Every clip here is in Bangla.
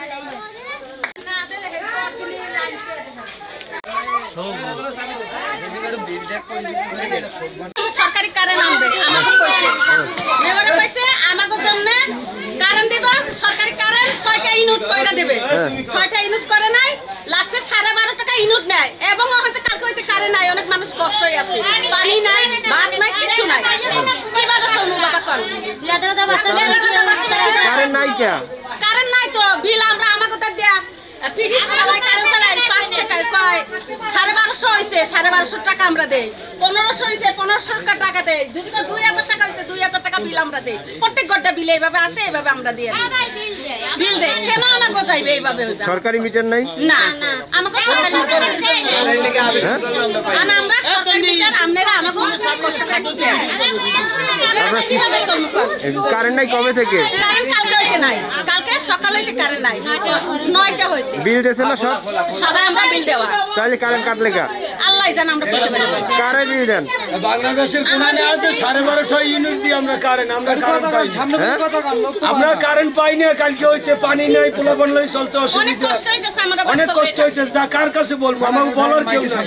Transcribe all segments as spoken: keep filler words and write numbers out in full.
সরকারি কারেন্ট আনবে আমাকে কইছে মেয়রে কইছে আমাকে জন্য কারেন্ট দিব সরকারি কারেন্ট ছয়টা ইউনিট কইরা দেবে ছয়টা ইউনিট করে নাই লাস্টে সাড়ে বারো টাকা ইউনিট নেয় এবং হচ্ছে কালকে হইতে কারেন্ট নাই অনেক মানুষ কষ্টই আছে পানি নাই ভাত নাই কিছু নাই কিভাবে চলবো বাবা কোন লেদারদা বাসা লেদারদা বাসা কারেন্ট নাই কে কারেন্ট নাই তো বিল আমরা আমাকে তো দেয়া পিডি চালাই কারেন্ট চালাই পাঁচ টাকা কয় সাড়ে বারোশো হয়েছে সাড়ে বারোশো টাকা আমরা দেই পনেরোশো হয়েছে পনেরোশো টাকা দেই দুই দুই হাজার টাকা হয়েছে দুই হাজার টাকা বিল আমরা দেই প্রত্যেক ঘরটা বিল এইভাবে আসে এইভাবে আমরা দিয়ে বিল দেই কেন আমাকে যাইবে এইভাবে সরকারি মিটার নাই না আমাকে সরকারি মিটার আর আমরা সরকারি মিটার আপনারা আমাকে কষ্ট করে দিতে হয় আমরা কিভাবে চলবো কারেন্ট নাই কবে থেকে কারেন্ট কালকে হইতে নাই কালকে সকাল হইতে কারেন্ট নাই নয়টা হইতে বিল দেছে না সব সবাই আমরা বিল দেওয়া তাহলে কারেন্ট কাটলে কা আল্লাহ জানে আমরা কইতে পারি কারে বিল দেন বাংলাদেশের কোনানে আছে সাড়ে বারোটা ইউনিট দিয়ে আমরা কারেন্ট আমরা কারেন্ট পাই আমরা কারেন্ট পাই না কালকে হইতে পানি নাই পোলাপন লই চলতে অসুবিধা অনেক কষ্ট হইতেছে যা কার কাছে বলবো আমাকে বলার কেউ নাই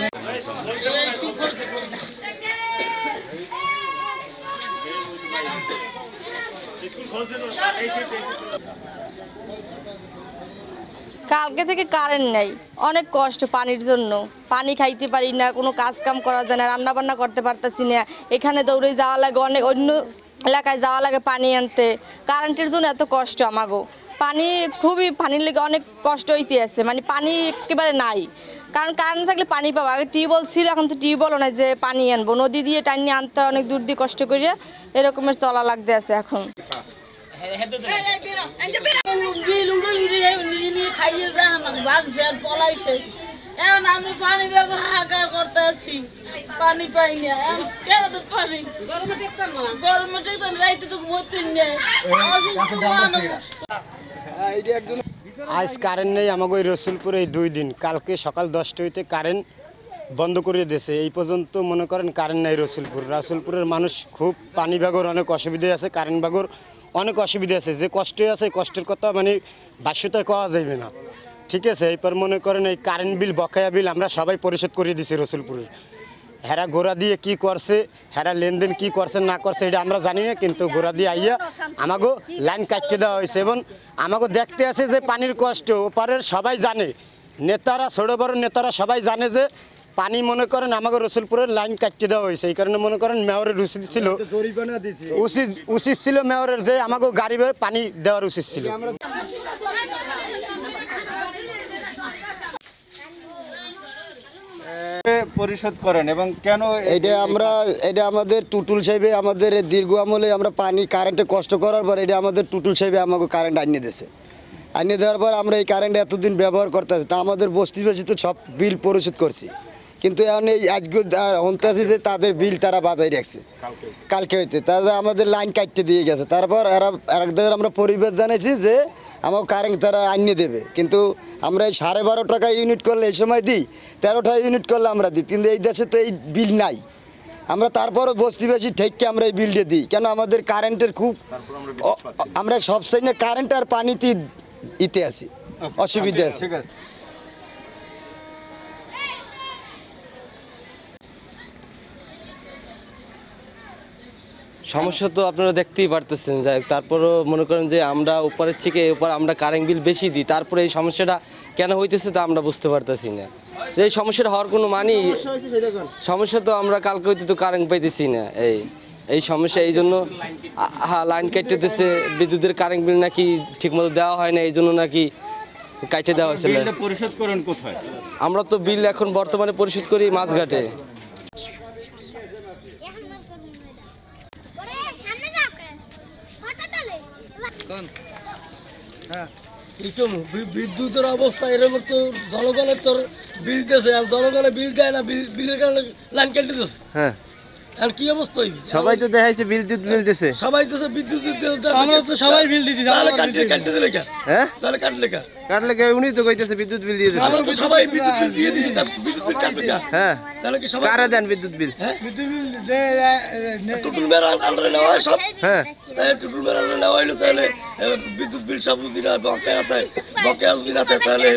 কালকে থেকে কারেন্ট নাই অনেক কষ্ট পানির জন্য পানি খাইতে পারি না কোনো কাজ কাম করা যায় না রান্না বান্না করতে পারতেছি না এখানে দৌড়ে যাওয়া লাগে অনেক অন্য এলাকায় যাওয়া লাগে পানি আনতে কারেন্টের জন্য এত কষ্ট আমাগো পানি খুবই পানির লেগে অনেক কষ্ট হইতে আছে মানে পানি একেবারে নাই কারণ কারেন্ট থাকলে পানি পাবো আগে টিউবওয়েল ছিল এখন তো টিউবওয়েলও নাই যে পানি আনবো নদী দিয়ে টানি আনতে অনেক দূর দিয়ে কষ্ট করিয়া এরকমের চলা লাগতে আছে এখন বিল উড়ে উড়ে নিয়ে খাইয়ে যায় আমাকে বাঘ জ্যার পলাইছে এখন আমি পানি ব্যাগ হাহাকার করতে আছি পানি পাই না কেন তো পানি গরমে টেকতাম রাইতে তো ভর্তি নেই অসুস্থ মানুষ আজ কারেন্ট নেই আমাকে ওই রসুলপুরে এই দুই দিন কালকে সকাল দশটা হইতে কারেন্ট বন্ধ করে দিয়েছে এই পর্যন্ত মনে করেন কারেন্ট নেই রসুলপুর রসুলপুরের মানুষ খুব পানি ব্যাগর অনেক অসুবিধা আছে কারেন্ট ব্যাগর অনেক অসুবিধা আছে যে কষ্ট আছে কষ্টের কথা মানে বাস্যতা কওয়া যাবে না ঠিক আছে এরপর মনে করেন এই কারেন্ট বিল বকেয়া বিল আমরা সবাই পরিশোধ করে দিছি রসুলপুরে হেরা গোড়া দিয়ে কি করছে হেরা লেনদেন কি করছে না করছে এটা আমরা জানি না কিন্তু গোড়া দিয়ে আইয়া আমাকে লাইন কাটতে দেওয়া হয়েছে এবং আমাকে দেখতে আছে যে পানির কষ্ট ওপারের সবাই জানে নেতারা ছোটো বড় নেতারা সবাই জানে যে পানি মনে করেন আমাকে রসুলপুরের লাইন কাটতে দেওয়া হয়েছে এই কারণে মনে করেন মেয়রের উচিত ছিল উচিত উচিত ছিল মেয়রের যে আমাকে গাড়ি পানি দেওয়ার উচিত ছিল পরিশোধ করেন এবং কেন এটা আমরা এটা আমাদের টুটুল সাহেবে আমাদের দীর্ঘ আমলে আমরা পানি কারেন্টে কষ্ট করার পর এটা আমাদের টুটুল সাহেবে আমাকে কারেন্ট আনিয়ে দিয়েছে আনিয়ে দেওয়ার পর আমরা এই কারেন্ট এতদিন ব্যবহার করতেছি তা আমাদের বস্তি বস্তি তো সব বিল পরিশোধ করছি কিন্তু এখন এই আজকে হন্তাছি যে তাদের বিল তারা বাজায় রাখছে কালকে হইতে তারা আমাদের লাইন কাটতে দিয়ে গেছে তারপর এরা একদের আমরা পরিবেশ জানাইছি যে আমাকে কারেন্ট তারা আনিয়ে দেবে কিন্তু আমরা এই সাড়ে বারো টাকা ইউনিট করলে এই সময় দিই তেরোটা ইউনিট করলে আমরা দিই কিন্তু এই দেশে তো এই বিল নাই আমরা তারপরও বস্তিবাসী ঠেককে আমরা এই বিলটা দিই কেন আমাদের কারেন্টের খুব আমরা সব সাইনে কারেন্ট আর পানিতে ইতে আছি অসুবিধা আছে সমস্যা তো আপনারা দেখতেই পারতেছেন যাই তারপরও মনে করেন যে আমরা উপরের থেকে উপর আমরা কারেন্ট বিল বেশি দিই তারপরে এই সমস্যাটা কেন হইতেছে তা আমরা বুঝতে পারতেছি না যে এই সমস্যাটা হওয়ার কোনো মানি সমস্যা তো আমরা কালকে হইতে তো কারেন্ট পাইতেছি না এই এই সমস্যা এই জন্য হ্যাঁ লাইন কেটে দিচ্ছে বিদ্যুতের কারেন্ট বিল নাকি ঠিকমতো দেওয়া হয় না এই জন্য নাকি কাটে দেওয়া হয়েছিল পরিশোধ করেন কোথায় আমরা তো বিল এখন বর্তমানে পরিশোধ করি মাছঘাটে বিদ্যুতের অবস্থা এরকম তো জনগণের তোর বিল দিয়েছে জনগণের বিল দেয় না বিলের কারণে লাইন কেটে দিয়েছে হ্যাঁ আর কি অবস্থা সবাই তো দেখাইছে বিদ্যুৎ বিল দিছে সবাই তো বিদ্যুৎ আমরা তো সবাই বিল দিতে তাহলে কাটলে কাটতে দিলে হ্যাঁ তাহলে কাটলে কা কাটলে কে উনি তো কইতেছে বিদ্যুৎ বিল দিয়ে দিছে। আমরা তো সবাই বিদ্যুৎ বিল দিয়ে দিছি, তা বিদ্যুৎ বিল কাটবে কে? হ্যাঁ, তাহলে কি সবাই কারে দেন বিদ্যুৎ বিল? টুটুল মেয়ের আন্ডারে নেওয়া হয় সব। হ্যাঁ, তাই টুটুল মেয়ের আন্ডারে নেওয়া হইলো, তাহলে এ, বিদ্যুৎ বিল সব যদি না বকেয়া থাকে, বকেয়া যদি না থাকে তাহলে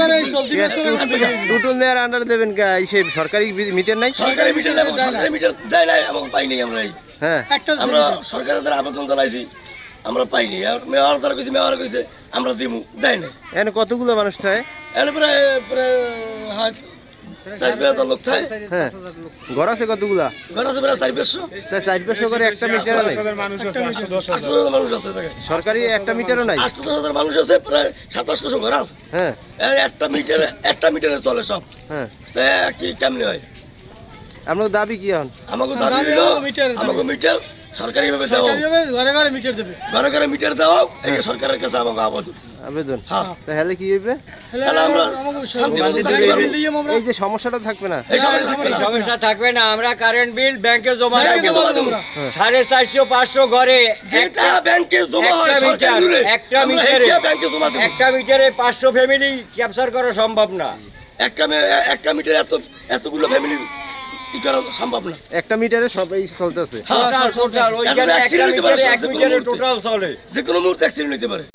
টুটুল মেয়ার আন্ডার দেবেন কে? সেই সরকারি মিটার নাই? সরকারি মিটার নেবো, সরকারি মিটার দেয় নাই, আমাকে পাইনি আমরা। এই হ্যাঁ, আমরা সরকারের দ্বারা আবেদন জানাইছি, আমরা পাইনি। আর মেয়র দ্বারা কইছে, মেয়র কইছে আমরা দিমু, দেয় নাই। এখানে কতগুলো মানুষ থাকে? এর প্রায় প্রায় হয়তো চার পাঁচ হাজার লোক থাকে। হ্যাঁ, ঘর আছে কতগুলা? ঘর আছে প্রায় চার পাঁচশো। তাই চার পাঁচশো করে একটা মিটার নাই? আটশো হাজার মানুষ আছে এখানে। সরকারি একটা মিটারও নাই? আটশো দশ হাজার মানুষ আছে, প্রায় সাতাশশো ঘর আছে। হ্যাঁ, এই একটা মিটারে একটা মিটারে চলে সব। হ্যাঁ, তা কি কেমনি হয়? আপনার দাবি কি এখন? আমাকে দাবি হইলো আমাকে মিটার সরকারি ভাবে দেওয়া, ঘরে ঘরে মিটার দেবে, ঘরে ঘরে মিটার দেওয়া, এই সরকারের কাছে আমাকে আবেদন। আবেদন? হ্যাঁ, তাহলে কি হইবে? তাহলে আমরা শান্তি মতো থাকতে পারবো। এই যে সমস্যাটা থাকবে না? এই সমস্যা থাকবে না। সমস্যা থাকবে না। আমরা কারেন্ট বিল ব্যাংকে জমা ব্যাংকে জমা দেবো। সাড়ে চারশো পাঁচশো ঘরে যেটা ব্যাংকে জমা হয় একটা সরকারি মিটার, রুলে, একটা আমরা মিটারে এটা ব্যাংকে জমা দেবো। একটা মিটারে পাঁচশো ফ্যামিলি ক্যাপচার করা সম্ভব না। একটা মে- একটা মিটার এত এতগুলো ফ্যামিলি কি করা সম্ভব না। একটা মিটারে সবাই চলতেছে? টোটাল টোটাল ওইখানে এখন একটা accident হতে পারে, মিটারে এক যে কোনো মিটারে মুহূর্তে। টোটাল চলে। যে কোনো মুহূর্তে অ্যাক্সিডেন্ট হতে পারে।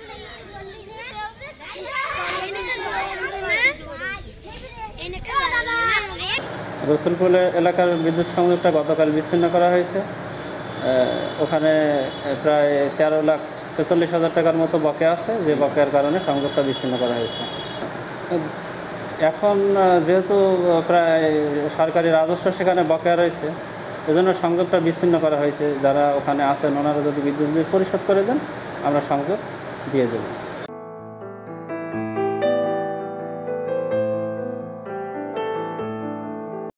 রসুলপুর এলাকার বিদ্যুৎ সংযোগটা গতকাল বিচ্ছিন্ন করা হয়েছে। আহ, ওখানে প্রায় তেরো লাখ ছেচল্লিশ হাজার টাকার মতো বকেয়া আছে, যে বকেয়ার কারণে সংযোগটা বিচ্ছিন্ন করা হয়েছে। এখন আহ, যেহেতু প্রায় সরকারি রাজস্ব সেখানে বকেয়া রয়েছে, এজন্য সংযোগটা বিচ্ছিন্ন করা হয়েছে। যারা ওখানে আছেন ওনারা যদি বিদ্যুৎ বিল পরিশোধ করে দেন, আমরা সংযোগ দিয়ে দেব।